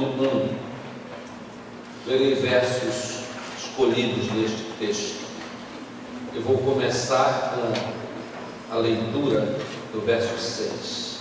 capítulo 1. Verei versos escolhidos neste texto. Eu vou começar com a leitura do verso 6.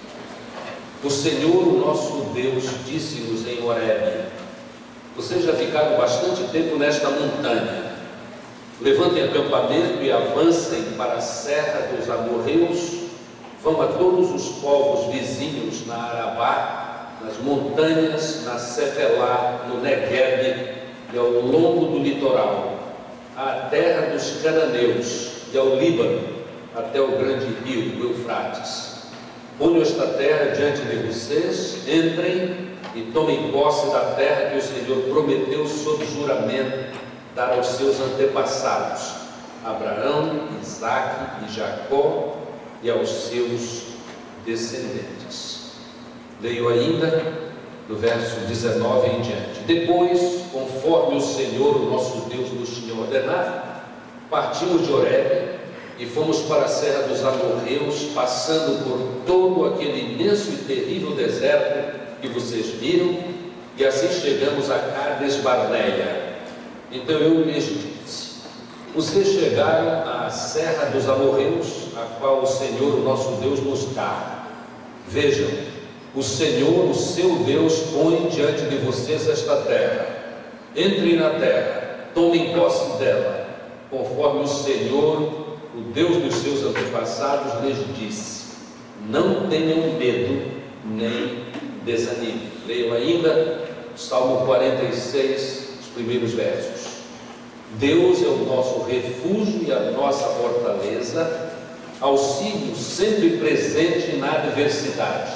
O Senhor, o nosso Deus, disse-nos em Horebe: vocês já ficaram bastante tempo nesta montanha. Levantem acampamento e avancem para a serra dos amorreus. Vão a todos os povos vizinhos na Arabá, nas montanhas, na Cefelá, no Negueb e ao longo do litoral, à terra dos cananeus e ao Líbano, até o grande rio, o Eufrates. Ponham esta terra diante de vocês, entrem e tomem posse da terra que o Senhor prometeu sob juramento dar aos seus antepassados, Abraão, Isaque e Jacó, e aos seus descendentes. Leio ainda do verso 19 em diante. Depois, conforme o Senhor, o nosso Deus, nos tinha ordenado, partimos de Horebe e fomos para a serra dos amorreus, passando por todo aquele imenso e terrível deserto que vocês viram, e assim chegamos a Cades Barneia. Então eu lhes disse: vocês chegaram à serra dos amorreus, a qual o Senhor, o nosso Deus, nos dá. Vejam, o Senhor, o seu Deus, põe diante de vocês esta terra. Entrem na terra, tomem posse dela, conforme o Senhor, o Deus dos seus antepassados, lhes disse. Não tenham medo, nem desanimem. Leiam ainda Salmo 46, os primeiros versos. Deus é o nosso refúgio e a nossa fortaleza, auxílio sempre presente na adversidade.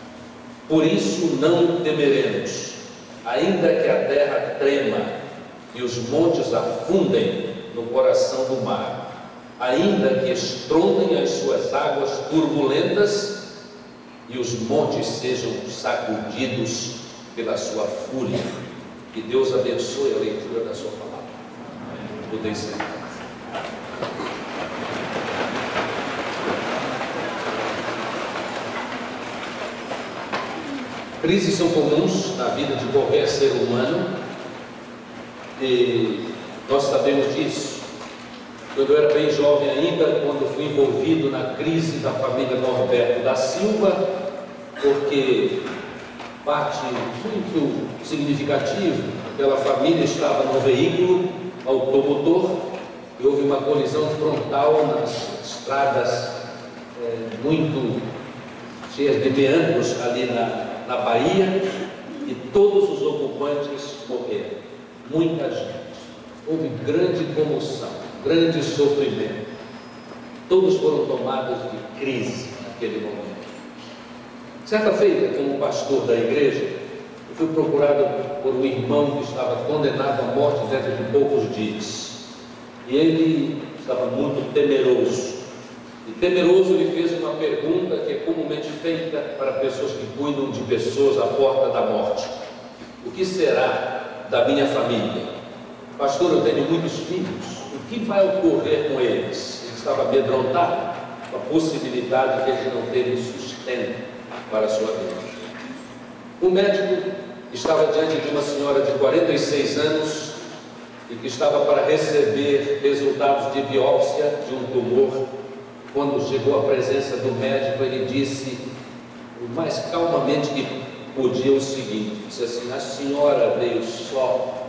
Por isso não temeremos, ainda que a terra trema e os montes afundem no coração do mar, ainda que estrondem as suas águas turbulentas e os montes sejam sacudidos pela sua fúria. Que Deus abençoe a leitura da sua palavra. Podem sentar. Crises são comuns na vida de qualquer ser humano e nós sabemos disso. Quando eu era bem jovem ainda, quando fui envolvido na crise da família Norberto da Silva, porque parte muito significativa, aquela família estava no veículo automotor e houve uma colisão frontal nas estradas muito cheias de meandros ali na Bahia, e todos os ocupantes morreram, muita gente. Houve grande comoção, grande sofrimento. Todos foram tomados de crise naquele momento. Certa feita, como pastor da igreja, eu fui procurado por um irmão que estava condenado à morte dentro de poucos dias. E ele estava muito temeroso. E temeroso ele fez uma pergunta que é comumente feita para pessoas que cuidam de pessoas à porta da morte: o que será da minha família? Pastor, eu tenho muitos filhos, o que vai ocorrer com eles? Ele estava amedrontado com a possibilidade de eles não terem sustento para a sua vida. O médico estava diante de uma senhora de 46 anos e que estava para receber resultados de biópsia de um tumor. Quando chegou à presença do médico, ele disse o mais calmamente que podia o seguinte: disse assim: a senhora veio só.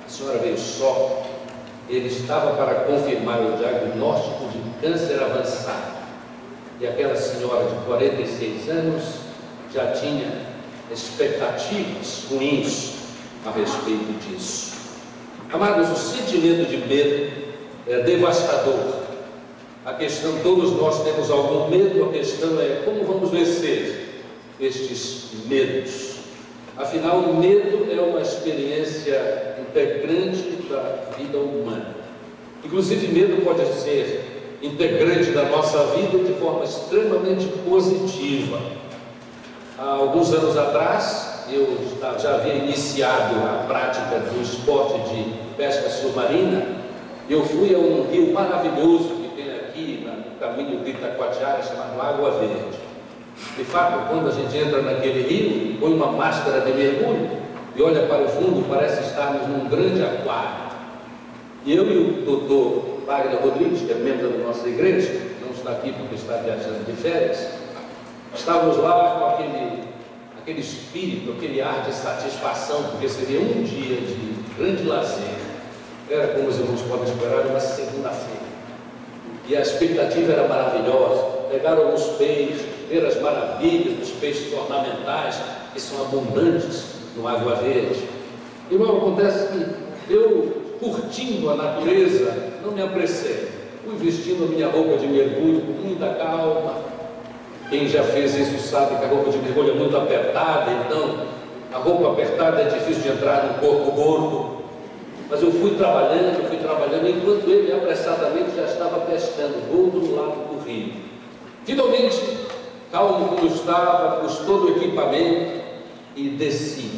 Ele estava para confirmar o diagnóstico de câncer avançado, e aquela senhora de 46 anos já tinha expectativas ruins a respeito disso. Amados, o sentimento de medo é devastador. A questão, todos nós temos algum medo, a questão é como vamos vencer estes medos. Afinal, o medo é uma experiência integrante da vida humana. Inclusive, medo pode ser integrante da nossa vida de forma extremamente positiva. Há alguns anos atrás, eu já havia iniciado a prática do esporte de pesca submarina. Eu fui a um rio maravilhoso que tem aqui no caminho de Itacoatiara, chamado Água Verde. De fato, quando a gente entra naquele rio, põe uma máscara de mergulho e olha para o fundo, parece estarmos num grande aquário. E eu e o doutor Wagner Rodrigues, que é membro da nossa igreja, não está aqui porque está viajando de férias, estávamos lá com aquele espírito, aquele ar de satisfação, porque seria um dia de grande lazer. Era, como os irmãos podem esperar, uma segunda-feira. E a expectativa era maravilhosa. Pegar alguns peixes, ver as maravilhas dos peixes ornamentais, que são abundantes no Água Verde. E logo acontece que eu, curtindo a natureza, não me apressei. Fui vestindo a minha roupa de mergulho com muita calma. Quem já fez isso sabe que a roupa de mergulho é muito apertada, então a roupa apertada é difícil de entrar no corpo gordo. Mas eu fui trabalhando, enquanto ele apressadamente já estava pescando do outro lado do rio. Finalmente, calmo como eu estava, pus todo o equipamento e desci,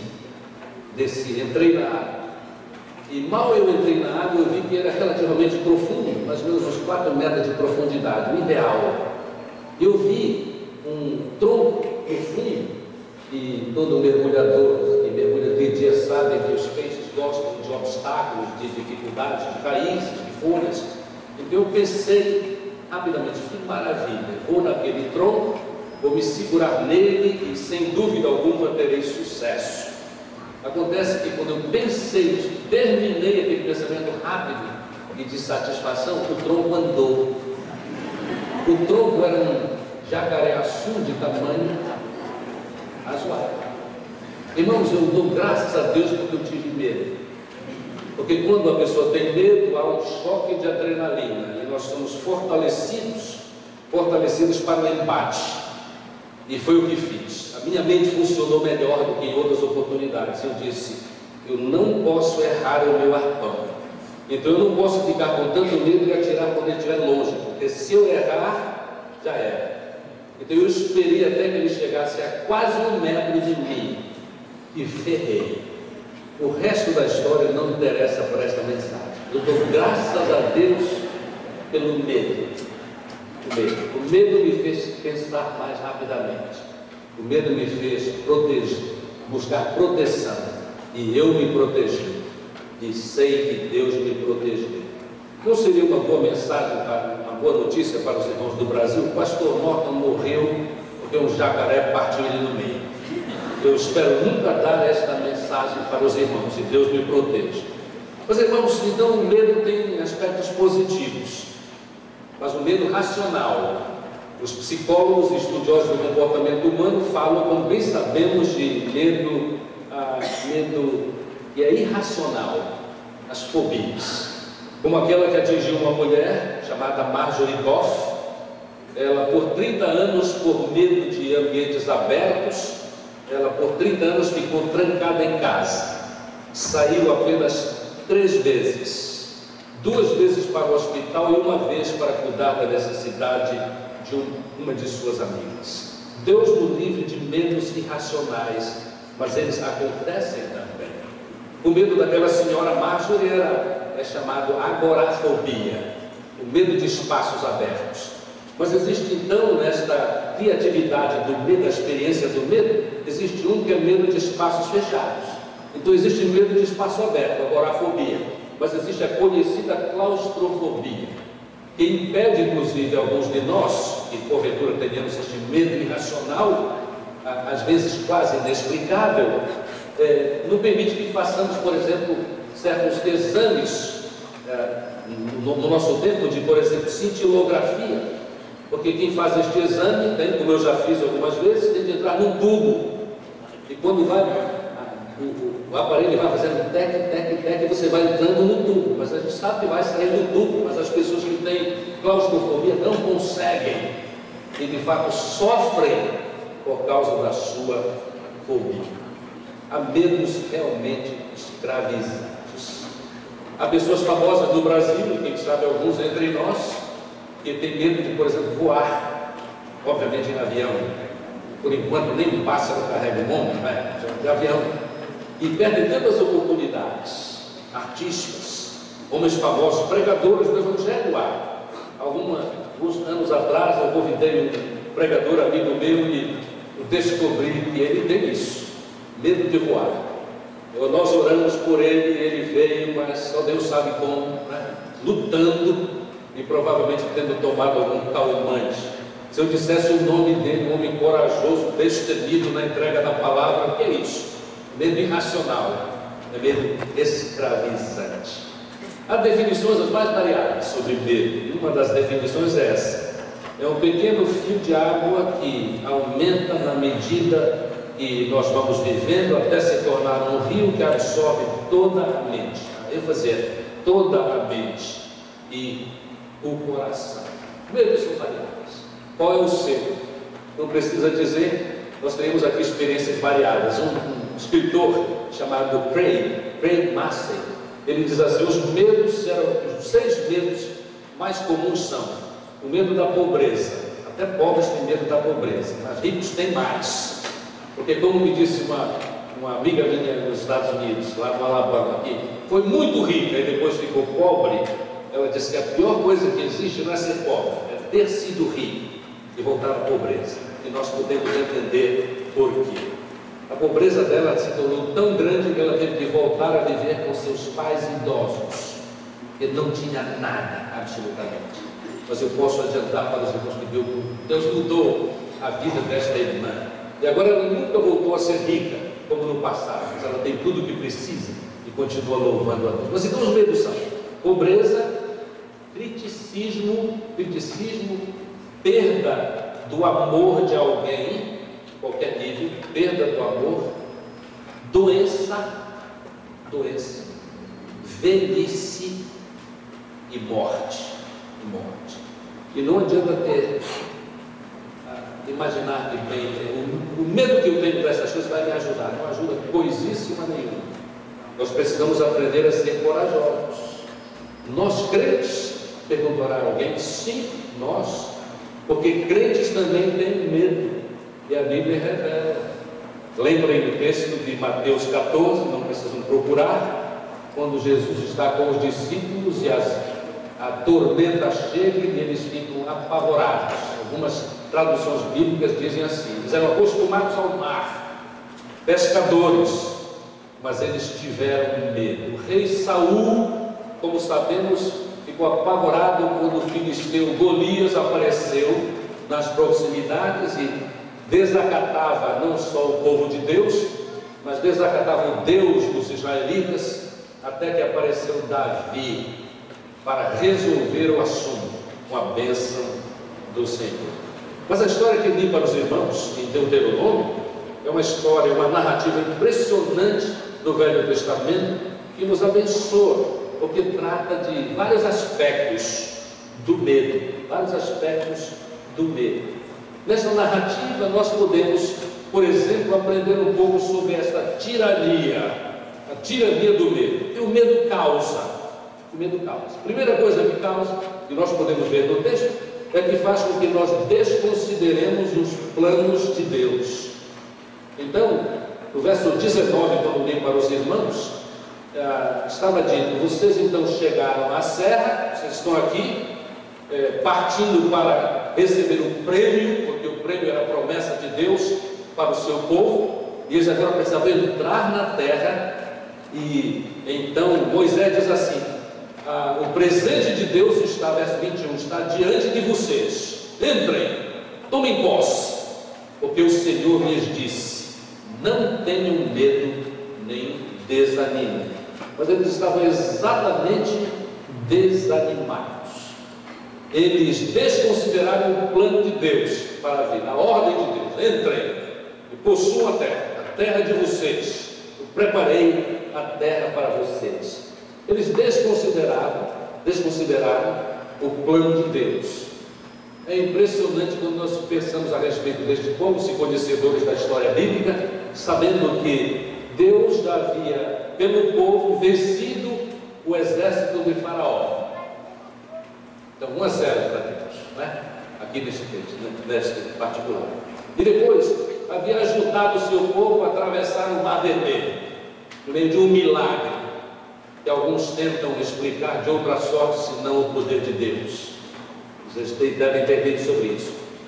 entrei na água. E mal eu entrei na água, eu vi que era relativamente profundo, mais ou menos uns 4 metros de profundidade, o ideal. Eu vi um tronco profundo, e todo mergulhador que mergulha de dia sabe que os peixes gostam de obstáculos, de dificuldades, de raízes, de folhas. Então eu pensei rapidamente, que maravilha, vou naquele tronco, vou me segurar nele e sem dúvida alguma terei sucesso. Acontece que quando eu pensei, terminei aquele pensamento rápido e de satisfação, o tronco andou. O tronco era um jacaré-açu de tamanho razoável. Irmãos, eu dou graças a Deus porque eu tive medo. Porque quando a pessoa tem medo, há um choque de adrenalina e nós somos fortalecidos para o embate. E foi o que fiz. A minha mente funcionou melhor do que em outras oportunidades. Eu disse, eu não posso errar o meu arpão. Então eu não posso ficar com tanto medo e atirar quando ele estiver longe, porque se eu errar, já era. Então eu esperei até que ele chegasse a quase 1 metro de mim e ferrei. O resto da história não interessa para esta mensagem. Eu dou graças a Deus pelo medo. O medo me fez pensar mais rapidamente. O medo me fez proteger, buscar proteção. E eu me protegi. E sei que Deus me protegeu. Não seria uma boa mensagem, uma boa notícia para os irmãos do Brasil? O pastor Morton morreu porque um jacaré partiu ele no meio. Eu espero nunca dar esta mensagem para os irmãos, e Deus me proteja. Mas irmãos, então o medo tem aspectos positivos, mas o medo racional. Os psicólogos e estudiosos do comportamento humano falam, como bem sabemos, de medo que é irracional, as fobias. Como aquela que atingiu uma mulher chamada Marjorie Goff. Ela por 30 anos, por medo de ambientes abertos, ela por 30 anos ficou trancada em casa. Saiu apenas 3 vezes. 2 vezes para o hospital e 1 vez para cuidar da necessidade de uma de suas amigas. Deus nos livre de medos irracionais, mas eles acontecem também. O medo daquela senhora Marjorie é chamado agorafobia, o medo de espaços abertos. Mas existe então, nesta criatividade do medo, a experiência do medo, existe um que é medo de espaços fechados. Então existe medo de espaço aberto, agorafobia, mas existe a conhecida claustrofobia, que impede inclusive alguns de nós, que porventura tenhamos este medo irracional, às vezes quase inexplicável, não permite que façamos, por exemplo, certos exames no nosso tempo de, por exemplo, cintilografia. Porque quem faz este exame, tem, como eu já fiz algumas vezes, tem de entrar num tubo. E quando vai, o aparelho vai fazendo tec, você vai entrando no tubo. Mas a gente sabe que vai sair do tubo, mas as pessoas que têm claustrofobia não conseguem. E de fato sofrem por causa da sua fobia. Há medos realmente escravizantes. Há pessoas famosas do Brasil, quem sabe alguns entre nós, que tem medo de, por exemplo, voar, obviamente em avião. Por enquanto nem um pássaro carrega o mundo, né? De avião. E perdem tantas oportunidades. Artistas, homens famosos, pregadores do Evangelho. Alguns anos atrás eu convidei pregador amigo meu e eu descobri que ele tem isso, medo de voar. Nós oramos por ele, ele veio, mas só Deus sabe como, né? Lutando e provavelmente tendo tomado algum calmante. Se eu dissesse o nome dele, um homem corajoso, destemido na entrega da palavra, o que é isso? Medo irracional, é medo escravizante. Há definições as mais variadas sobre medo, e uma das definições é essa: é um pequeno fio de água que aumenta na medida que nós vamos vivendo até se tornar um rio que absorve toda a mente. A ênfase é toda a mente e o coração. Medos são variados. Qual é o seu? Não precisa dizer, nós temos aqui experiências variadas. Um escritor chamado Craig Massey, ele diz assim: os 6 medos mais comuns são o medo da pobreza. Até pobres têm medo da pobreza, mas ricos têm mais. Porque, como me disse uma amiga minha nos Estados Unidos, lá no Alabama, que foi muito rica e depois ficou pobre, ela disse que a pior coisa que existe não é ser pobre, é ter sido rico e voltar à pobreza. E nós podemos entender por quê. A pobreza dela se tornou tão grande que ela teve que voltar a viver com seus pais idosos, porque não tinha nada, absolutamente. Mas eu posso adiantar para os irmãos que Deus mudou a vida desta irmã. E agora ela nunca voltou a ser rica, como no passado, mas ela tem tudo o que precisa e continua louvando a Deus. Mas então os medos são pobreza, criticismo, perda do amor de alguém, qualquer nível, perda do amor, doença, velhice e morte. E não adianta imaginar que bem, o medo que eu tenho para essas coisas vai me ajudar, não ajuda coisíssima nenhuma. Nós precisamos aprender a ser corajosos. Nós crentes, perguntará alguém? Sim, nós, porque crentes também têm medo, e a Bíblia revela. Lembrem do texto de Mateus 14, não precisam procurar, quando Jesus está com os discípulos e a tormenta chega e eles ficam apavorados. Algumas traduções bíblicas dizem assim: eles eram acostumados ao mar, pescadores, mas eles tiveram medo. O rei Saul, como sabemos, ficou apavorado quando o filisteu Golias apareceu nas proximidades e desacatava não só o povo de Deus, mas desacatava o Deus dos israelitas, até que apareceu Davi para resolver o assunto com a bênção do Senhor. Mas a história que li para os irmãos em Deuteronômio é uma história, uma narrativa impressionante do Velho Testamento, que nos abençoa, porque trata de vários aspectos do medo, Nessa narrativa nós podemos, por exemplo, aprender um pouco sobre esta tirania, a tirania do medo. E o medo causa. Primeira coisa que causa, que nós podemos ver no texto, é que faz com que nós desconsideremos os planos de Deus. Então, no verso 19, quando li para os irmãos, estava dito: vocês então chegaram à serra, vocês estão aqui, partindo para receber o prêmio, porque o prêmio era a promessa de Deus para o seu povo, e eles agora precisavam entrar na terra. E então Moisés diz assim: o presente de Deus está, verso 21, está diante de vocês, entrem, tomem posse, porque o Senhor lhes disse: não tenham medo nem desanimem. Mas eles estavam exatamente desanimados. Eles desconsideraram o plano de Deus para a vida, a ordem de Deus: entrem e possuam a terra de vocês, eu preparei a terra para vocês. Eles desconsideraram o plano de Deus. É impressionante quando nós pensamos a respeito deste povo, se conhecedores da história bíblica, sabendo que Deus já havia, pelo povo, vencido o exército de Faraó. Então, 1-0 para Deus, né? Aqui neste texto, neste particular. E depois, havia ajudado o seu povo a atravessar o Mar Vermelho, por meio de um milagre, que alguns tentam explicar de outra sorte, senão o poder de Deus. Vocês devem ter lido sobre isso.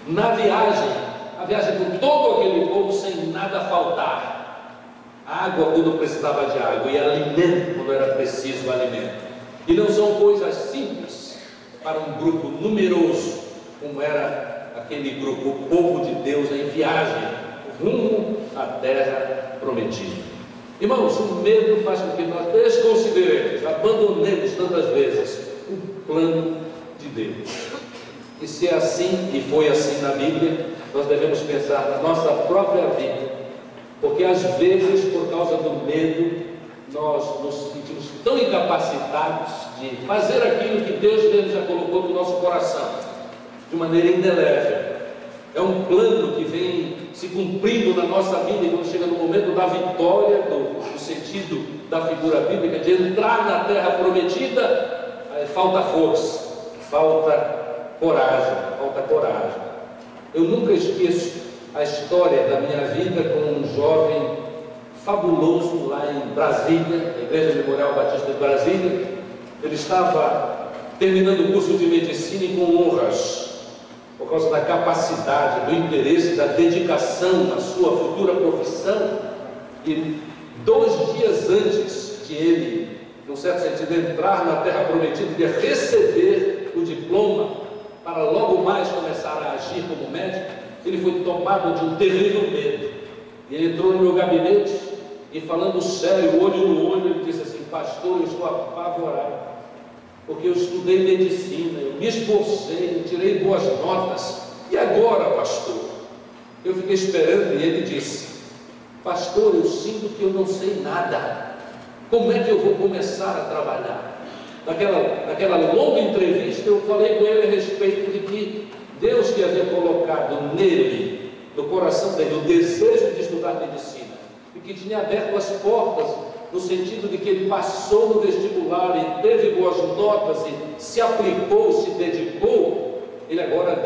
Na viagem, a viagem com todo aquele povo sem nada faltar. Água quando precisava de água, e alimento quando era preciso alimento. E não são coisas simples para um grupo numeroso, como era aquele grupo, o povo de Deus em viagem, rumo à terra prometida. Irmãos, o medo faz com que nós desconsideremos, abandonemos tantas vezes o plano de Deus. E se é assim, e foi assim na Bíblia, nós devemos pensar na nossa própria vida, porque às vezes, por causa do medo, nós nos sentimos tão incapacitados de fazer aquilo que Deus mesmo já colocou no nosso coração, de maneira indelével. É um plano que vem se cumprindo na nossa vida, e quando chega no momento da vitória, no sentido da figura bíblica, de entrar na terra prometida, falta força, falta coragem. Eu nunca esqueço a história da minha vida com um jovem fabuloso lá em Brasília, na Igreja Memorial Batista de Brasília. Ele estava terminando o curso de medicina e com honras, por causa da capacidade, do interesse, da dedicação na sua futura profissão. E 2 dias antes de ele, num certo sentido, entrar na terra prometida, de receber o diploma para logo mais começar a agir como médico, ele foi tomado de um terrível medo. E ele entrou no meu gabinete e, falando sério, olho no olho, ele disse assim: pastor, eu estou apavorado, porque eu estudei medicina, eu me esforcei, eu tirei boas notas, e agora, pastor? Eu fiquei esperando, e ele disse: pastor, eu sinto que eu não sei nada, como é que eu vou começar a trabalhar? Naquela longa entrevista, eu falei com ele a respeito de que Deus que havia colocado nele, no coração dele, o desejo de estudar medicina, e que tinha aberto as portas, no sentido de que ele passou no vestibular e teve boas notas e se aplicou, se dedicou. Ele agora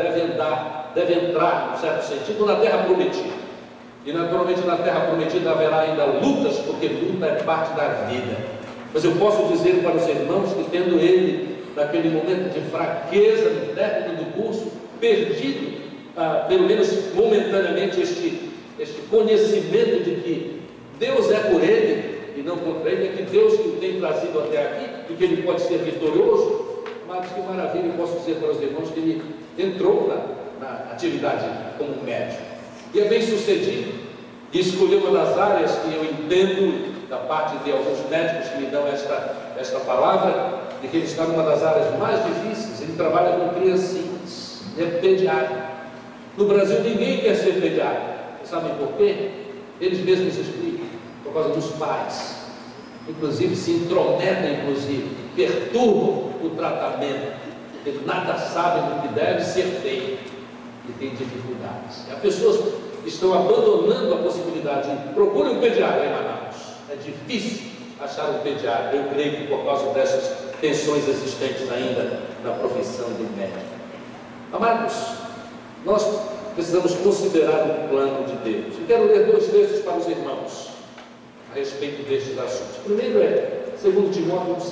deve entrar, no certo sentido, na terra prometida. E naturalmente na terra prometida haverá ainda lutas, porque luta é parte da vida. Mas eu posso dizer para os irmãos que, tendo ele, naquele momento de fraqueza no término do curso, perdido, pelo menos momentaneamente, este conhecimento de que Deus é por ele e não contra ele, é que Deus que o tem trazido até aqui e que ele pode ser vitorioso. Mas que maravilha, eu posso dizer para os irmãos que ele entrou na atividade como médico e é bem sucedido, e escolheu uma das áreas que eu entendo da parte de alguns médicos que me dão esta palavra, de que ele está numa das áreas mais difíceis. Ele trabalha com criancinhas, é pediatra. No Brasil ninguém quer ser pediatra. Sabem por quê? Eles mesmos explicam: por causa dos pais, inclusive se intrometem, perturbam o tratamento, eles nada sabem do que deve ser feito e têm dificuldades. E as pessoas estão abandonando a possibilidade de procurem um pediatra em Manaus. É difícil achar um pediatra, eu creio que por causa dessas tensões existentes ainda na profissão de médico. Amados, nós precisamos considerar o plano de Deus. Eu quero ler 2 textos para os irmãos a respeito destes assuntos. O primeiro é 2 Timóteo 1,7.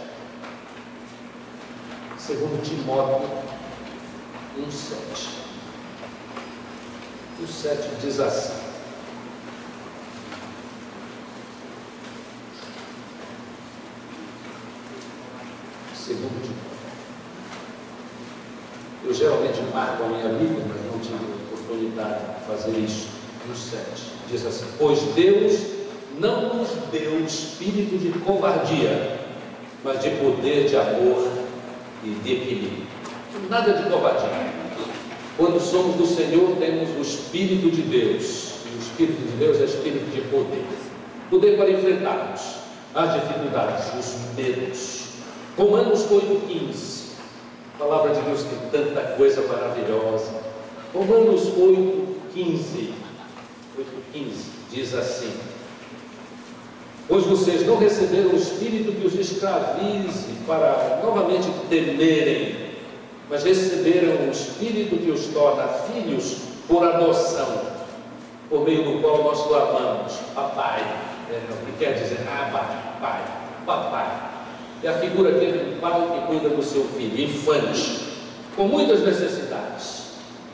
2 Timóteo 1,7. O 7 diz assim: segundo Timóteo. Eu geralmente marco a minha Bíblia, mas não tive oportunidade de fazer isso. No 7 diz assim: pois Deus não nos deu espírito de covardia, mas de poder, de amor e de equilíbrio. Nada de covardia. Quando somos do Senhor, temos o Espírito de Deus, e o Espírito de Deus é espírito de poder. Poder para enfrentarmos as dificuldades, os medos. Romanos 8,15. A palavra de Deus tem tanta coisa maravilhosa. Romanos 8,15 diz assim: pois vocês não receberam o Espírito que os escravize para novamente temerem, mas receberam o Espírito que os torna filhos por adoção, por meio do qual nós clamamos papai, que quer dizer pai, papai. É a figura aqui do pai que cuida do seu filho, infante, com muitas necessidades.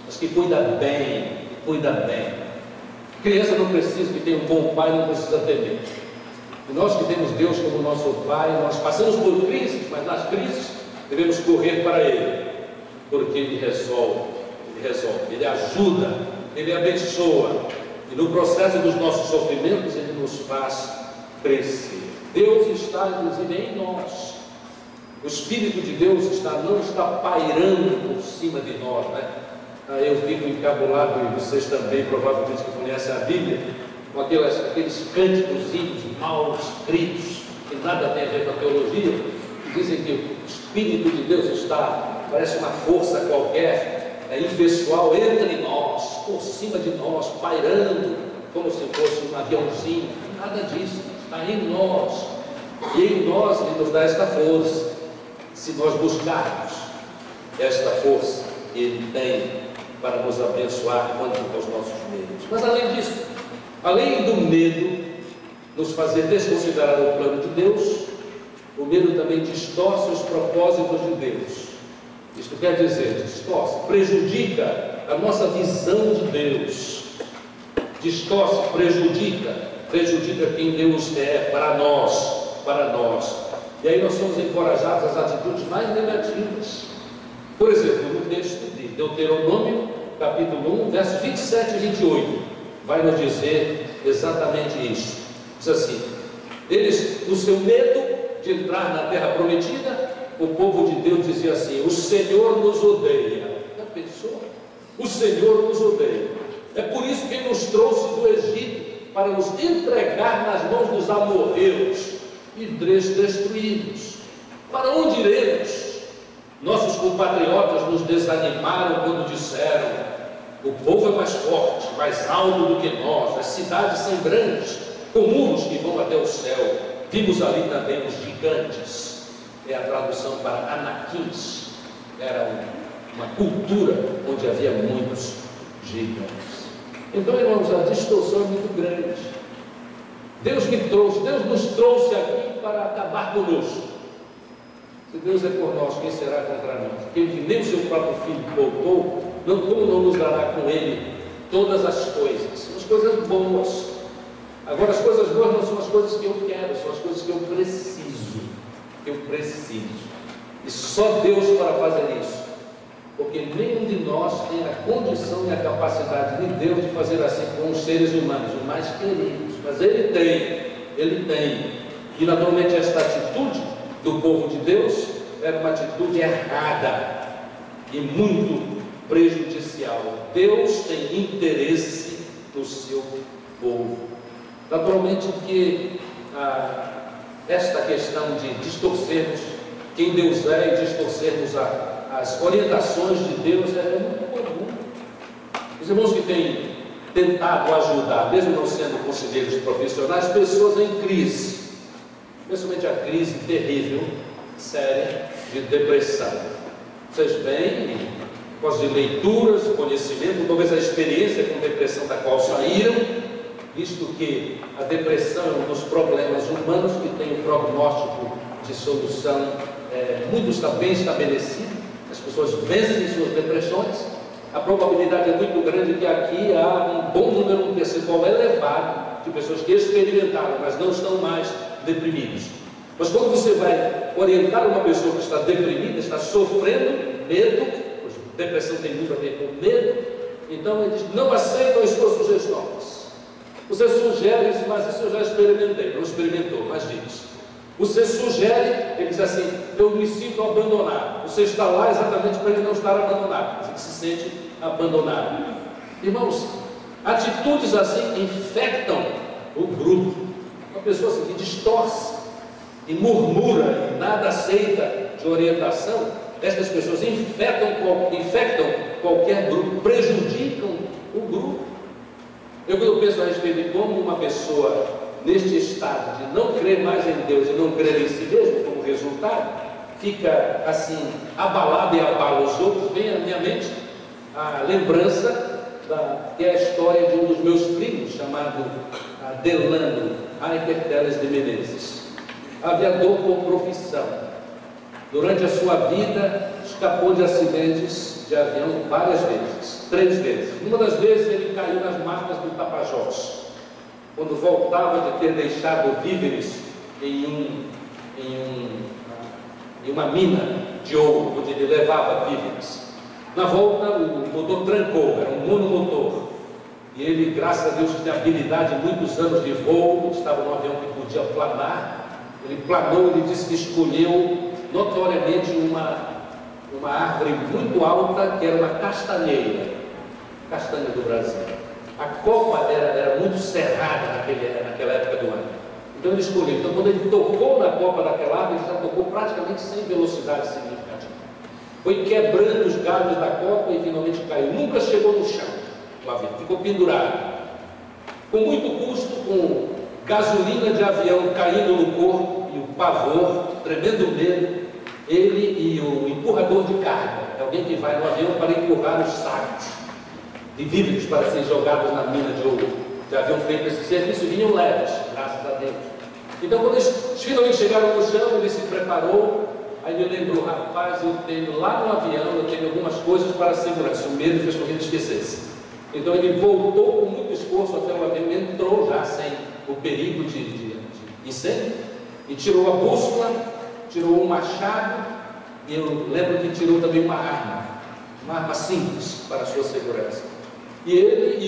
mas que cuida bem, cuida bem. Criança não precisa que tenha um bom pai, não precisa temer. E nós que temos Deus como nosso Pai, nós passamos por crises, mas nas crises devemos correr para Ele, porque Ele resolve, Ele ajuda, Ele abençoa, e no processo dos nossos sofrimentos Ele nos faz crescer. Deus está inclusive em nós. O Espírito de Deus não está pairando por cima de nós, né? Eu fico encabulado, e vocês também provavelmente que conhecem a Bíblia, com aqueles cânticos mal escritos, que nada tem a ver com a teologia, que dizem que o Espírito de Deus está, parece uma força qualquer, impessoal, entre nós, por cima de nós, pairando, como se fosse um aviãozinho. Nada disso, está em nós, e em nós Ele nos dá esta força. Se nós buscarmos esta força, Ele tem para nos abençoar quanto aos nossos medos. Mas além disso, além do medo nos fazer desconsiderar o plano de Deus, o medo também distorce os propósitos de Deus. Isto quer dizer, distorce, prejudica a nossa visão de Deus. Distorce, prejudica quem Deus é para nós. E aí nós somos encorajados às atitudes mais negativas. Por exemplo, no texto de Deuteronômio, capítulo 1, versos 27 e 28, vai nos dizer exatamente isso. Diz assim: eles, no seu medo de entrar na terra prometida, o povo de Deus dizia assim: o Senhor nos odeia. Já pensou? O Senhor nos odeia. É por isso que Ele nos trouxe do Egito, para nos entregar nas mãos dos amorreus e destruí-los. Para onde iremos? Nossos compatriotas nos desanimaram quando disseram: o povo é mais forte, mais alto do que nós, as cidades são grandes, com muros que vão até o céu. Vimos ali também os gigantes. É a tradução para anaquins. Era uma cultura onde havia muitos gigantes. Então, irmãos, a distorção é muito grande. Deus nos trouxe aqui para acabar conosco. Se Deus é por nós, quem será contra nós? Quem que nem o seu próprio Filho poupou, como não nos dará com Ele todas as coisas? São as coisas boas. Agora, as coisas boas não são as coisas que eu quero, são as coisas que eu preciso. E só Deus para fazer isso. Porque nenhum de nós tem a condição e a capacidade de Deus de fazer assim com os seres humanos, os mais queridos. Mas Ele tem. E naturalmente esta atitude do povo de Deus era uma atitude errada e muito prejudicial. Deus tem interesse no seu povo. Naturalmente que esta questão de distorcermos quem Deus é e distorcermos as orientações de Deus é muito comum. Os irmãos que têm tentado ajudar, mesmo não sendo conselheiros profissionais, pessoas em crise, principalmente a crise terrível, séria, de depressão. Vocês veem, por causa de leituras, de conhecimento, talvez a experiência com depressão da qual saíram, visto que a depressão é um dos problemas humanos que tem um prognóstico de solução muito bem estabelecido. As pessoas vencem suas depressões. A probabilidade é muito grande que aqui há um bom número, um percentual elevado de pessoas que experimentaram, mas não estão mais deprimidos. Mas quando você vai orientar uma pessoa que está deprimida, está sofrendo medo, pois depressão tem muito a ver com medo, então ele diz: não aceitam as suas sugestões. Você sugere isso, mas isso eu já experimentei. Não experimentou, mas diz. Você sugere, ele diz assim: eu me sinto abandonado. Você está lá exatamente para ele não estar abandonado, mas ele se sente abandonado. Irmãos, atitudes assim infectam o grupo. Uma pessoa assim, que distorce e murmura e nada aceita de orientação, estas pessoas infectam qualquer grupo, prejudicam o grupo. Eu penso a respeito de como uma pessoa neste estado de não crer mais em Deus e não crer em si mesmo, como resultado, fica assim abalado e abala os outros. Vem à minha mente a lembrança que é a história de um dos meus primos, chamado Delano Aiker Teles de Menezes, aviador por profissão. Durante a sua vida escapou de acidentes de avião várias vezes. 3 vezes. Uma das vezes ele caiu nas marcas do Tapajós, quando voltava de ter deixado víveres em uma mina de ouro, onde ele levava víveres. Na volta, o motor trancou, era um monomotor. E ele, graças a Deus, tinha habilidade, muitos anos de voo, estava num avião que podia planar. Ele planou, ele disse que escolheu notoriamente uma árvore muito alta, que era uma castanha do Brasil. A copa era muito cerrada naquela época do ano. Então ele escolheu. Então quando ele tocou na copa daquela árvore, ele já tocou praticamente sem velocidade significativa. Foi quebrando os galhos da copa e finalmente caiu. Nunca chegou no chão o avião, ficou pendurado. Com muito custo, com gasolina de avião caindo no corpo e o pavor, tremendo medo, ele e o empurrador de carga, alguém que vai no avião para empurrar os sacos de víveres para serem jogados na mina de ouro. De avião feito esse serviço, vinham leves, graças a Deus. Então, quando eles finalmente chegaram no chão, ele se preparou. Aí ele lembrou: rapaz, eu tenho lá no avião, eu tenho algumas coisas para a segurança. O medo fez com que ele esquecesse. Então ele voltou com muito esforço até o avião, entrou já sem o perigo de incêndio, e tirou a bússola, tirou um machado, e eu lembro que tirou também uma arma simples para a sua segurança. E ele e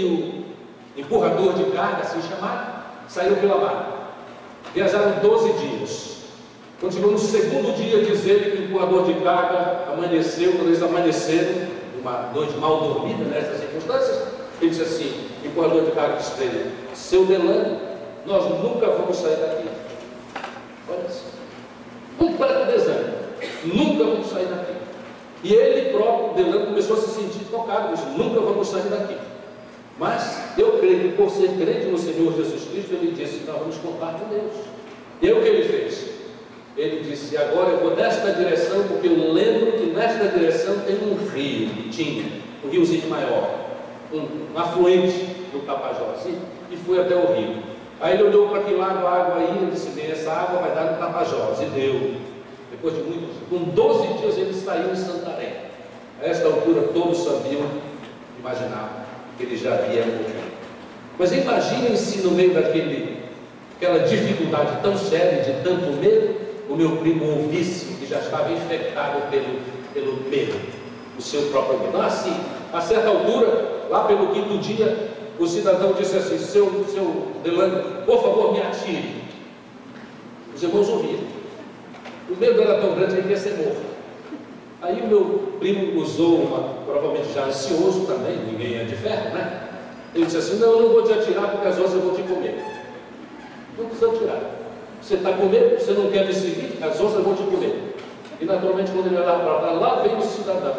o empurrador de carga, assim chamado, saíram pela mar. Viajaram 12 dias. Continuou no segundo dia, diz ele, que o empurrador de carga amanheceu. Quando eles amanheceram, uma noite mal dormida nessas circunstâncias, ele disse assim: o empurrador de carga disse para ele: seu Delano, nós nunca vamos sair daqui. Olha isso, completo desânimo, nunca vamos sair daqui. E ele próprio, Delano, começou a se sentir tocado, disse: nunca vamos sair daqui. Mas eu creio que, por ser crente no Senhor Jesus Cristo, ele disse: nós vamos contar com Deus. E aí o que ele fez? Ele disse: agora eu vou nesta direção, porque eu lembro que nesta direção tem um rio, que tinha um riozinho maior, um afluente do Tapajós, e foi até o rio. Aí ele olhou para que lado a água ia, ele disse: bem, essa água vai dar no Tapajós, e deu. Depois de com 12 dias ele saiu em Santarém. A esta altura todos sabiam, imaginavam que ele já havia morrido. Mas imaginem-se no meio daquela dificuldade tão séria, de tanto medo, o meu primo ouvisse que já estava infectado pelo medo, o seu próprio medo. Assim, a certa altura, lá pelo 5º dia, o cidadão disse assim: seu Delano, por favor, me atire. Os irmãos ouviram. O medo era tão grande que ele ia ser morto. Aí o meu primo usou provavelmente já ansioso também, ninguém é de ferro, né? Ele disse assim: não, eu não vou te atirar porque as onças vão te comer. Não precisa atirar. Você está com medo, você não quer me seguir, as onças vão te comer. E naturalmente, quando ele olhava para lá veio o cidadão.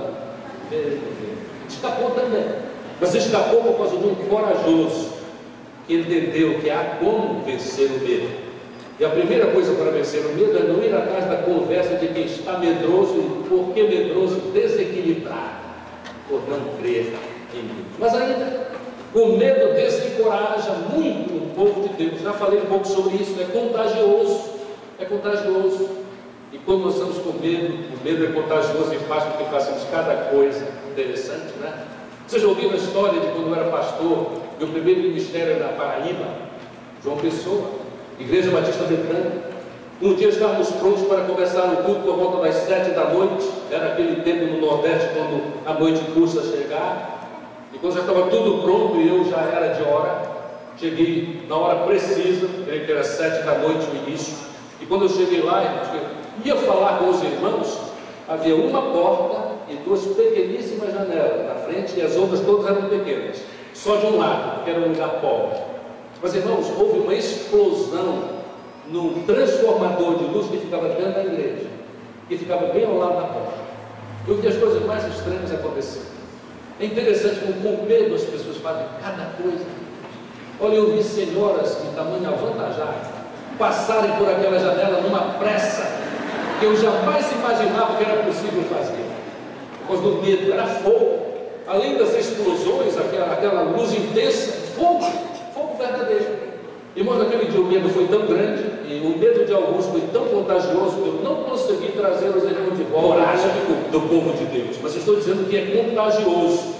Escapou também. Mas escapou por causa de um corajoso que entendeu que há como vencer o medo. E a primeira coisa para vencer o medo é não ir atrás da conversa de quem está medroso, e por que medroso? Desequilibrado, por não crer em Deus. Mas ainda, o medo desencoraja muito o povo de Deus. Já falei um pouco sobre isso, é contagioso. É contagioso. E quando nós estamos com medo, o medo é contagioso e faz com que façamos cada coisa interessante, né? Vocês já ouviram a história de quando eu era pastor, meu primeiro ministério na Paraíba, João Pessoa, Igreja Batista Betânia. Um dia estávamos prontos para começar o culto por volta das 7 da noite. Era aquele tempo no Nordeste, quando a noite custa chegar. E quando já estava tudo pronto e eu já era de hora, cheguei na hora precisa, creio que era 7 da noite o início. E quando eu cheguei lá, eu ia falar com os irmãos, havia uma porta e 2 pequeníssimas janelas na frente, e as outras todas eram pequenas, só de um lado, que era um lugar pobre. Mas, irmãos, houve uma explosão num transformador de luz que ficava dentro da igreja, que ficava bem ao lado da porta. Eu vi as coisas mais estranhas acontecendo. É interessante como com medo as pessoas fazem cada coisa. Olha, eu vi senhoras de tamanho avantajado passarem por aquela janela numa pressa que eu jamais imaginava que era possível fazer. Por causa do medo, era fogo. Além das explosões, aquela luz intensa, fogo verdadeiro. Irmãos, naquele dia o medo foi tão grande, e o medo de alguns foi tão contagioso, que eu não consegui trazer os irmãos de volta do povo de Deus. Mas eu estou dizendo que é contagioso.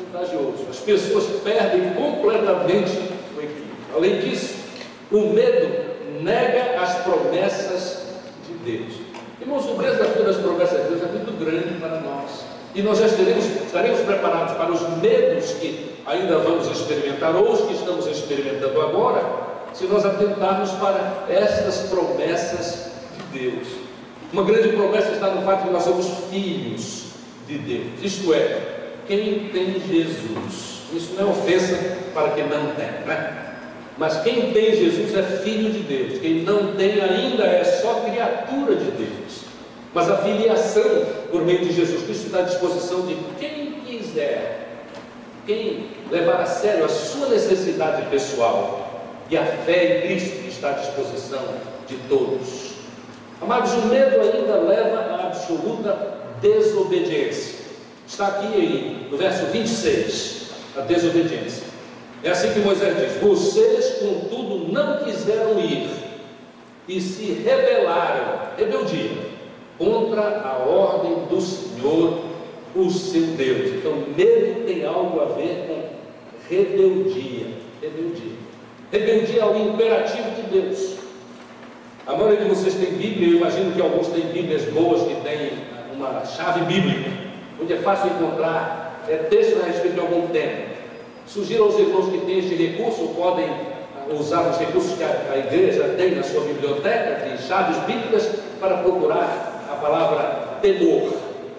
contagioso. As pessoas perdem completamente o equilíbrio. Além disso, o medo nega as promessas de Deus. Irmãos, o desafio das promessas de Deus é muito grande para nós. E nós já estaremos preparados para os medos que ainda vamos experimentar, ou os que estamos experimentando agora, se nós atentarmos para estas promessas de Deus. Uma grande promessa está no fato de que nós somos filhos de Deus. Isto é, quem tem Jesus. Isso não é ofensa para quem não tem, né? Mas quem tem Jesus é filho de Deus. Quem não tem ainda é só criatura de Deus. Mas a filiação por meio de Jesus Cristo está à disposição de quem quiser, quem levar a sério a sua necessidade pessoal, e a fé em Cristo está à disposição de todos. Amados, o medo ainda leva à absoluta desobediência. Está aqui no verso 26, a desobediência. É assim que Moisés diz: vocês, contudo, não quiseram ir e se rebelaram, rebeldia, contra a ordem do Senhor, o seu Deus. Então, medo tem algo a ver com rebeldia. Rebeldia ao imperativo de Deus. A maioria de vocês tem Bíblia. Eu imagino que alguns têm Bíblias boas que têm uma chave bíblica, onde é fácil encontrar textos a respeito de algum tema. Sugiro aos irmãos que têm este recurso, podem usar os recursos que a igreja tem na sua biblioteca de chaves bíblicas para procurar a palavra temor.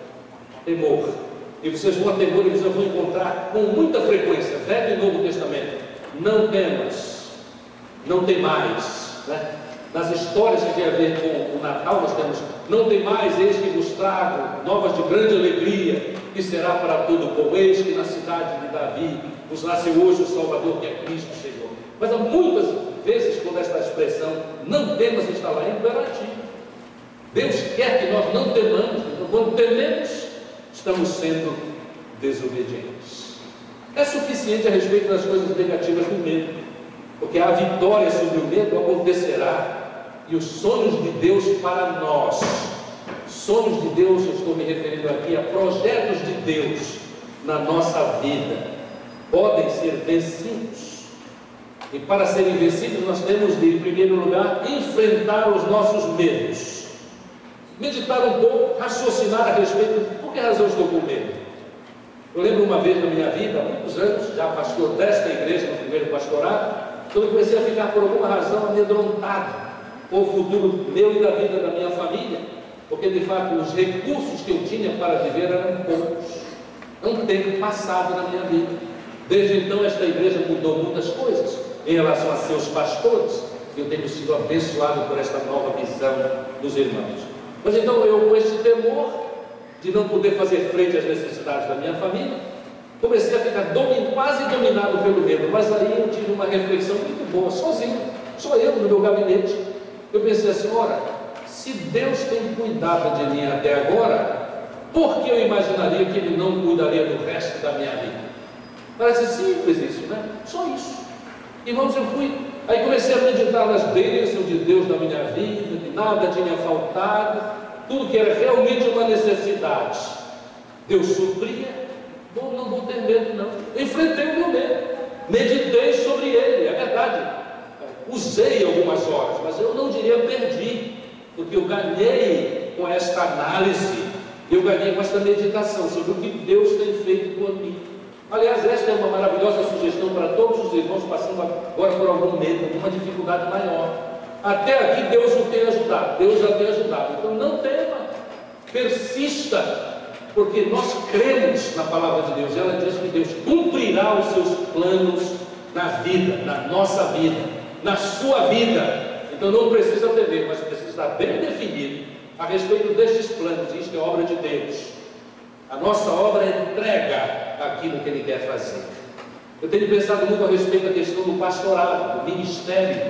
Temor. E vocês vão a temor e vocês vão encontrar com muita frequência, Velho e Novo Testamento: não temas, não temais, né? Nas histórias que tem a ver com o Natal, nós temos: não temais, eis que vos trago novas de grande alegria, que será para todo o povo. Eis que na cidade de Davi nos nasceu hoje o Salvador, que é Cristo Senhor. Mas há muitas vezes, quando esta expressão não temas está lá, é imperativo. Deus quer que nós não temamos. Então, quando tememos, estamos sendo desobedientes. É suficiente a respeito das coisas negativas do medo, porque a vitória sobre o medo acontecerá. E os sonhos de Deus para nós, sonhos de Deus, eu estou me referindo aqui a projetos de Deus na nossa vida, podem ser vencidos. E para serem vencidos, nós temos de, em primeiro lugar, enfrentar os nossos medos, meditar um pouco, raciocinar a respeito de por que razão estou com medo. Eu lembro uma vez na minha vida, há muitos anos, já pastor desta igreja, no primeiro pastorado, então eu comecei a ficar por alguma razão amedrontado com o futuro meu e da vida da minha família, porque de fato os recursos que eu tinha para viver eram poucos. É um tempo passado na minha vida. Desde então esta igreja mudou muitas coisas em relação a seus pastores. Eu tenho sido abençoado por esta nova visão dos irmãos. Mas então eu, com este temor de não poder fazer frente às necessidades da minha família, comecei a ficar quase dominado pelo medo. Mas aí eu tive uma reflexão muito boa, sozinho, só eu no meu gabinete. Eu pensei assim: ora, se Deus tem cuidado de mim até agora, por que eu imaginaria que Ele não cuidaria do resto da minha vida? Parece simples isso, né? Só isso. Irmãos, aí comecei a meditar nas bênçãos de Deus na minha vida, que nada tinha faltado, tudo que era realmente uma necessidade, Deus supria. Não vou ter medo, não. Enfrentei o meu medo, meditei sobre ele, é verdade. Usei algumas horas, mas eu não diria perdi, porque eu ganhei com esta análise, eu ganhei com esta meditação sobre o que Deus tem feito por mim. Aliás, esta é uma maravilhosa sugestão para todos os irmãos passando agora por algum medo, alguma dificuldade maior. Até aqui Deus o tem ajudado, Deus já tem ajudado. Então não tema, persista, porque nós cremos na palavra de Deus. Ela diz que Deus cumprirá os seus planos na vida, na nossa vida, na sua vida. Então não precisa temer, mas precisa estar bem definido a respeito destes planos. Isto é obra de Deus. A nossa obra entrega aquilo que Ele quer fazer. Eu tenho pensado muito a respeito da questão do pastorado, do ministério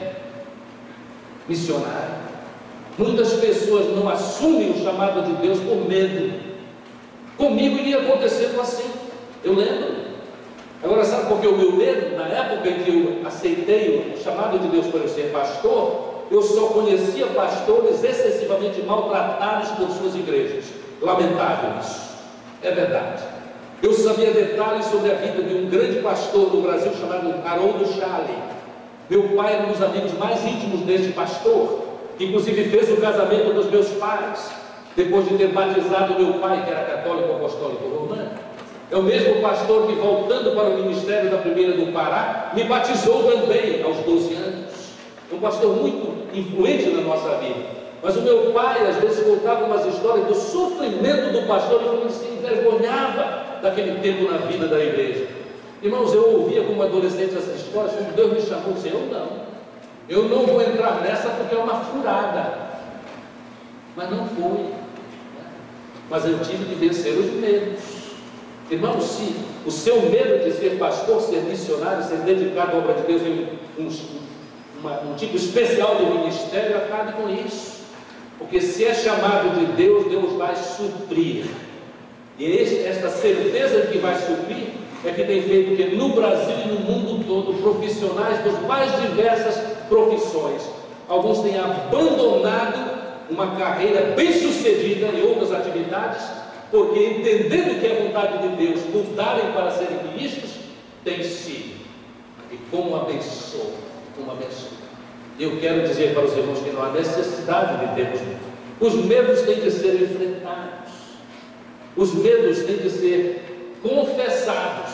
missionário. Muitas pessoas não assumem o chamado de Deus por medo. Comigo iria acontecendo assim, eu lembro. Agora, sabe por que o meu medo? Na época em que eu aceitei o chamado de Deus para eu ser pastor, eu só conhecia pastores excessivamente maltratados por suas igrejas. Lamentável isso, é verdade. Eu sabia detalhes sobre a vida de um grande pastor no Brasil chamado Haroldo Schally. Meu pai era um dos amigos mais íntimos deste pastor, que inclusive fez o casamento dos meus pais, depois de ter batizado meu pai, que era católico apostólico romano. É o mesmo pastor que, voltando para o ministério da Primeira do Pará, me batizou também aos 12 anos. É um pastor muito influente na nossa vida. Mas o meu pai, às vezes, contava umas histórias do sofrimento do pastor, e como se envergonhava daquele tempo na vida da igreja. Irmãos, eu ouvia como adolescente essas histórias, como Deus me chamou, disse: eu não vou entrar nessa porque é uma furada. Mas não foi. Mas eu tive que vencer os medos. Irmãos, se o seu medo de ser pastor, ser missionário, ser dedicado à obra de Deus em um tipo especial de ministério, acabe com isso. Porque se é chamado de Deus, Deus vai suprir. E esta certeza de que vai suprir é que tem feito que no Brasil e no mundo todo, profissionais das mais diversas profissões, alguns têm abandonado uma carreira bem sucedida em outras atividades, porque entendendo que é vontade de Deus, mudarem para serem ministros, tem sido. E como abençoa, como abençoa. Eu quero dizer para os irmãos que não há necessidade de termos medo. Os medos têm que ser enfrentados. Os medos têm que ser confessados.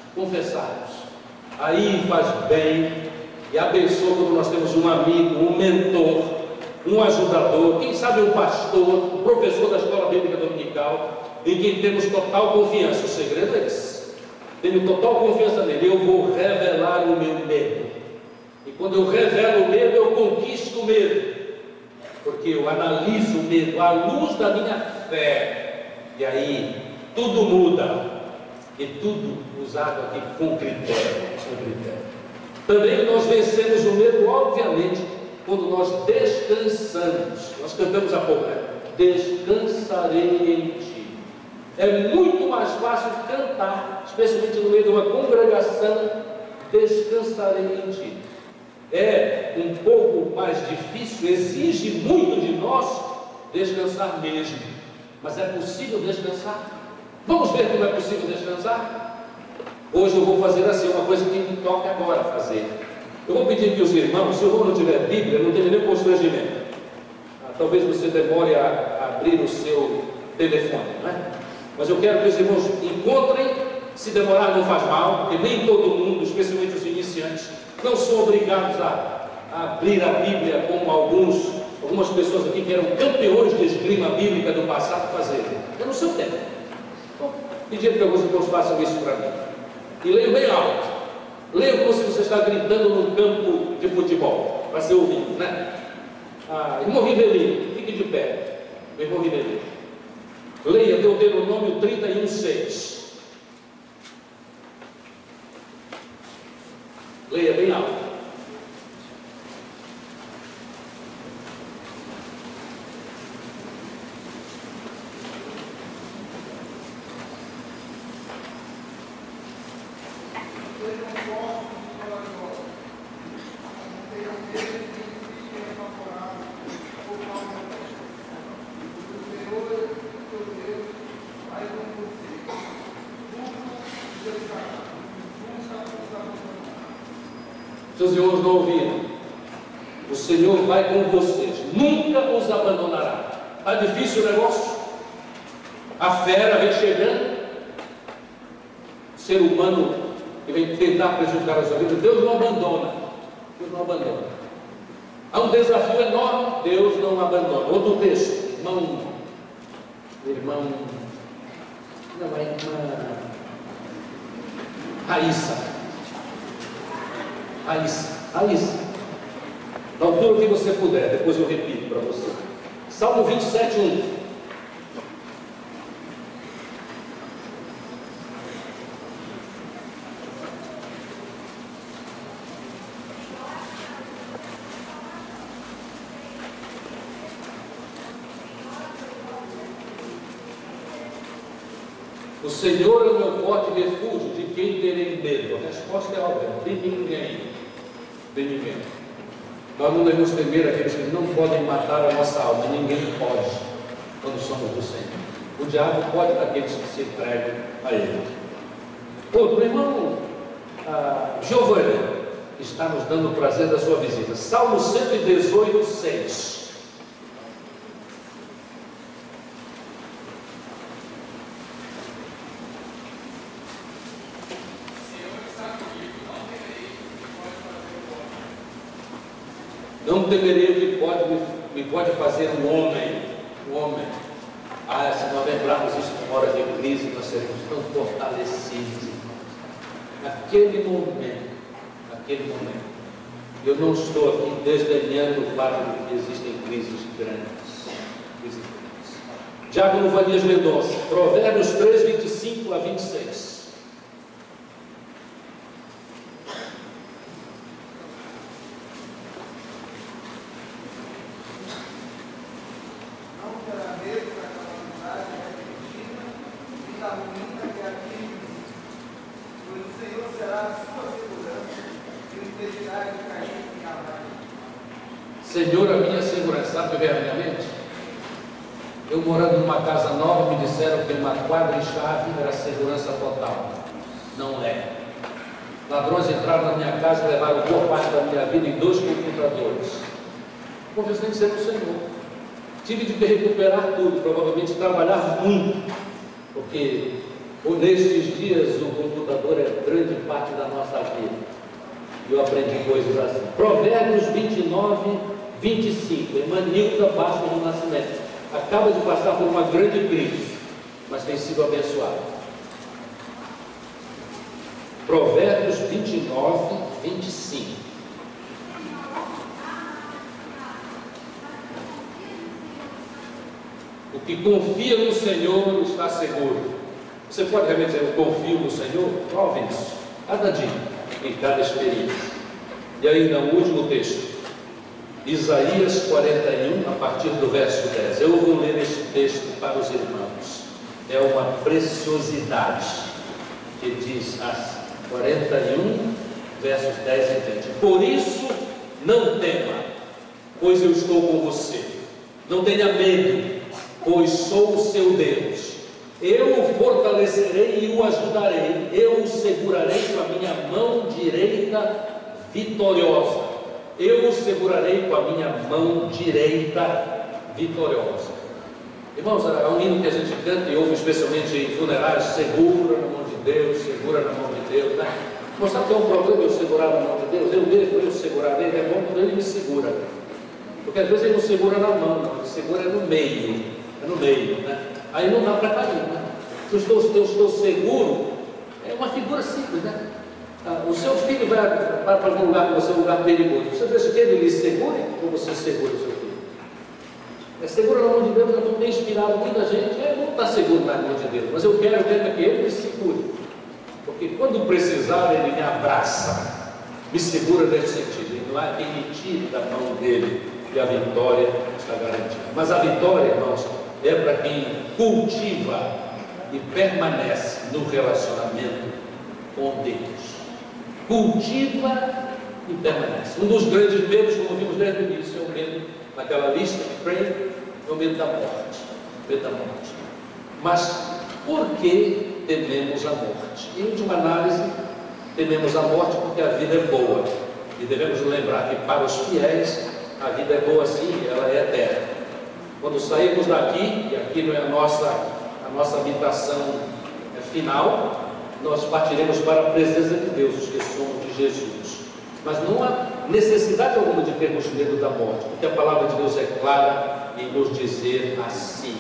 Aí faz bem e abençoa quando nós temos um amigo, um mentor, um ajudador, quem sabe um pastor, um professor da escola bíblica dominical, em quem temos total confiança. O segredo é esse. Tenho total confiança nele. Eu vou revelar o meu medo. E quando eu revelo o medo, eu conquisto o medo. Porque eu analiso o medo à luz da minha fé. E aí tudo muda. E tudo usado aqui com critério. Também nós vencemos o medo, obviamente, quando nós descansamos. Nós cantamos há pouco, né? Descansarei em ti. É muito mais fácil cantar, especialmente no meio de uma congregação, descansarei em ti. É um pouco mais difícil, exige muito de nós descansar mesmo. Mas é possível descansar? Vamos ver como é possível descansar? Hoje eu vou fazer assim, uma coisa que me toca agora fazer. Eu vou pedir que os irmãos, se o irmão não tiver Bíblia, não tem nenhum constrangimento. Talvez você demore a abrir o seu telefone, não é? Mas eu quero que os irmãos encontrem. Se demorar não faz mal, porque nem todo mundo, especialmente os iniciantes, não são obrigados a abrir a Bíblia como algumas pessoas aqui que eram campeões de esgrima bíblica do passado fazer. É no seu tempo. Bom, pedir que alguns irmãos façam isso para mim. E leiam bem alto. Leiam como se você está gritando num campo de futebol, para ser ouvido, né? Irmão Rivelino, fique de pé. Irmão Rivelino. Leia Deuteronômio 31:6. Leia bem alto. Seus irmãos não ouviram? O Senhor vai com vocês, nunca os abandonará. Está difícil o negócio? A fera vem chegando, o ser humano que vem tentar prejudicar a sua vida. Deus não abandona. Deus não abandona. Há um desafio enorme, Deus não abandona. Outro texto, irmã Raíssa, da altura que você puder, depois eu repito para você. Salmo 27:1. O Senhor é o meu forte refúgio, de quem terei medo? A resposta é óbvia, de ninguém. De ninguém. Nós não devemos temer aqueles que não podem matar a nossa alma. Ninguém pode, quando somos do Senhor. O diabo pode daqueles que se entregam a ele. Outro irmão, Giovanni, está nos dando o prazer da sua visita. Salmo 118, 6. Não temerei o que me pode fazer um homem. Se nós lembrarmos isso numa hora de crise, nós seremos tão fortalecidos, irmãos. Naquele momento, eu não estou aqui desdenhando o fato de que existem crises grandes. Diácono Vanias Mendonça, Provérbios 3, 25 a 26. Senhor, a minha segurança, sabe o que veio à minha mente? Eu morando numa casa nova, me disseram que uma quadra e chave era segurança total. Não é. Ladrões entraram na minha casa e levaram boa parte da minha vida em 2 computadores. Confesso que ser o Senhor. Tive de recuperar tudo, provavelmente trabalhar muito, porque nestes dias o computador é grande parte da nossa vida. Eu aprendi coisas assim. Provérbios 29, 25. Emanilda Bastos do Nascimento. Acaba de passar por uma grande crise, mas tem sido abençoado. Provérbios 29, 25. O que confia no Senhor está seguro. Você pode realmente dizer, eu confio no Senhor? Prove isso. Cada dia, em cada experiência. E ainda o último texto. Isaías 41, a partir do verso 10. Eu vou ler este texto para os irmãos. É uma preciosidade, que diz assim, 41, versos 10 e 20. Por isso, não tema, pois eu estou com você. Não tenha medo, pois sou o seu Deus. Eu o fortalecerei e o ajudarei. Eu o segurarei com a minha mão direita vitoriosa. Eu o segurarei com a minha mão direita vitoriosa. Irmãos, há um hino que a gente canta e ouve especialmente em funerais: segura na mão de Deus, segura na mão de Deus, né? Mas sabe que é um problema eu segurar na mão de Deus? Eu mesmo segurar nele, é bom quando ele me segura. Porque às vezes ele não segura na mão, não, ele segura no meio, né? Aí não dá para cair, né? Se eu estou seguro, é uma figura simples, né? O seu filho vai para algum lugar com você, um lugar perigoso. Você deixa que ele lhe segure ou você segura o seu filho? Segura na mão de Deus, eu não tenho inspirado muita gente. Eu não está seguro na mão de Deus, mas eu quero que ele me segure. Porque quando precisar, ele me abraça, me segura nesse sentido. Ele não há quem me tire da mão dele e a vitória está garantida. Mas a vitória, irmãos, é para quem cultiva e permanece no relacionamento com Deus. Cultiva e permanece. Um dos grandes medos, como vimos desde o início, é o medo, naquela lista de Craig, é o medo da morte. Medo da morte. Mas por que tememos a morte? Em última análise, tememos a morte porque a vida é boa. E devemos lembrar que para os fiéis, a vida é boa sim, ela é eterna. Quando sairmos daqui, e aqui não é a nossa habitação final, nós partiremos para a presença de Deus, os que somos de Jesus. Mas não há necessidade alguma de termos medo da morte, porque a palavra de Deus é clara em nos dizer assim.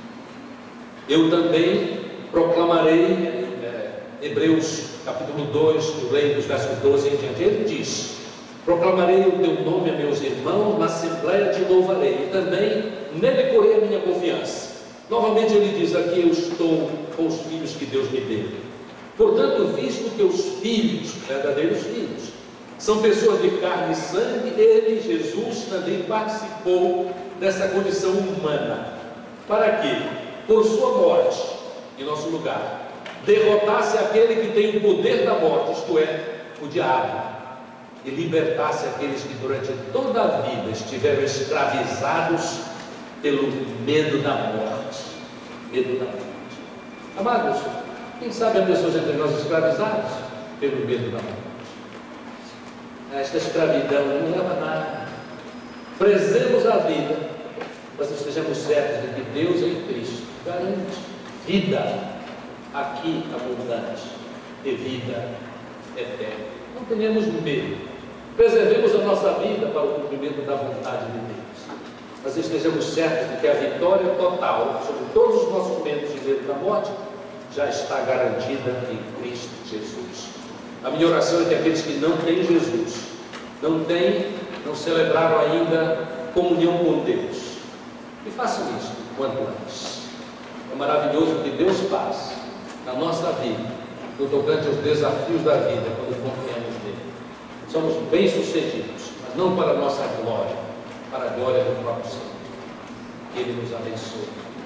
Eu também proclamarei, Hebreus capítulo 2, do dos versos 12 em diante, ele diz: proclamarei o teu nome a meus irmãos, na assembleia te louvarei, e também nele porei a minha confiança. Novamente ele diz aqui: eu estou com os filhos que Deus me deu. Portanto, visto que os filhos, verdadeiros filhos, são pessoas de carne e sangue, ele, Jesus, também participou dessa condição humana. Para que, por sua morte, em nosso lugar, derrotasse aquele que tem o poder da morte, isto é, o diabo, e libertasse aqueles que durante toda a vida estiveram escravizados pelo medo da morte. medo da morte. Amados, quem sabe há pessoas entre nós escravizadas pelo medo da morte. Esta escravidão não leva a nada. Prezemos a vida, mas estejamos certos de que Deus em Cristo garante vida aqui abundante e vida eterna. Não tenhamos medo. Preservemos a nossa vida para o cumprimento da vontade de Deus. Mas estejamos certos de que a vitória total sobre todos os nossos medos e medo da morte já está garantida em Cristo Jesus. A minha oração é que aqueles que não têm Jesus, não celebraram ainda comunhão com Deus, e façam isso quanto antes. É maravilhoso o que Deus faz na nossa vida, no tocante aos desafios da vida, quando confiamos nele. Somos bem-sucedidos, mas não para a nossa glória, para a glória do próprio Senhor. Que Ele nos abençoe.